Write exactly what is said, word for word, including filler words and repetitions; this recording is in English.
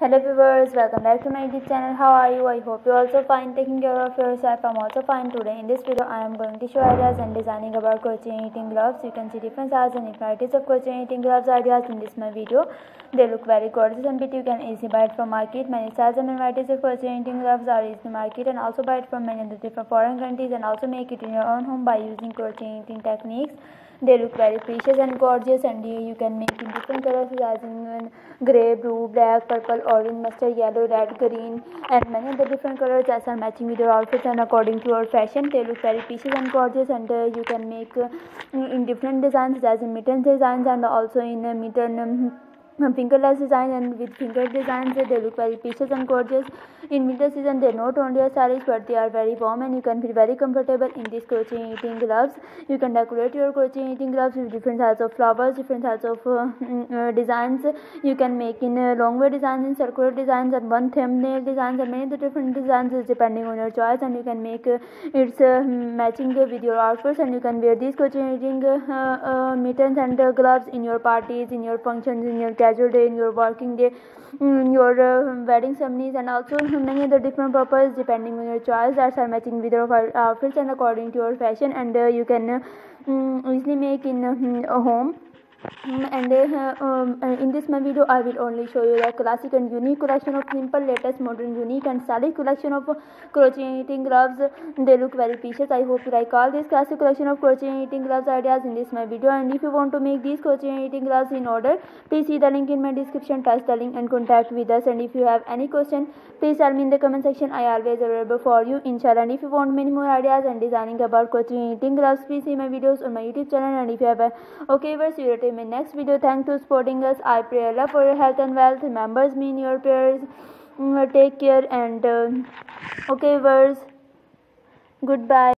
Hello viewers, welcome back to my YouTube channel. How are you? I hope you're also fine, taking care of yourself. I'm also fine. Today in this video I am going to show ideas and designing about crochet knitting gloves. You can see different sizes and varieties of crochet knitting gloves ideas in this my video. They look very gorgeous and pretty. You can easily buy it from market. Many sizes and varieties of crochet knitting gloves are easily market, and also buy it from many other different foreign countries, and also make it in your own home by using crochet knitting techniques. They look very precious and gorgeous, and you can make in different colors as in grey, blue, black, purple, orange, mustard, yellow, red, green, and many other different colors as are matching with your outfits and according to your fashion. They look very precious and gorgeous, and uh, you can make uh, in different designs as in mitten designs and also in uh, mitten um, fingerless design and with finger designs. They look very precious and gorgeous. In winter season they're not only a stylish but they are very warm, and you can feel very comfortable in these crochet knitting gloves. You can decorate your crochet knitting gloves with different types of flowers, different types of uh, uh, designs. You can make in uh, long way designs, in circular designs, and one thumbnail designs, and many of the different designs is depending on your choice, and you can make uh, it's uh, matching uh, with your outfits, and you can wear these crochet knitting uh, uh, mittens and uh, gloves in your parties, in your functions, in your casual day, in your working day, in your uh, wedding ceremonies, and also many other different purposes depending on your choice that are matching with your outfits and according to your fashion, and uh, you can uh, um, easily make in uh, a home. Mm, and uh, um, uh, in this my video I will only show you the classic and unique collection of simple, latest, modern, unique and stylish collection of uh, crochet knitting gloves. They look very precious. I hope you like all this classic collection of crochet knitting gloves ideas in this my video, and if you want to make these crochet knitting gloves in order, please see the link in my description, touch the link and contact with us. And if you have any question, please tell me in the comment section. I always available for you, inshallah. And if you want many more ideas and designing about crochet knitting gloves, please see my videos on my YouTube channel. And if you have a okay verse, you will my next video. Thanks for supporting us. I pray Allah for your health and wealth. Remembers me in your prayers. Mm, take care and uh, okay verse. Goodbye.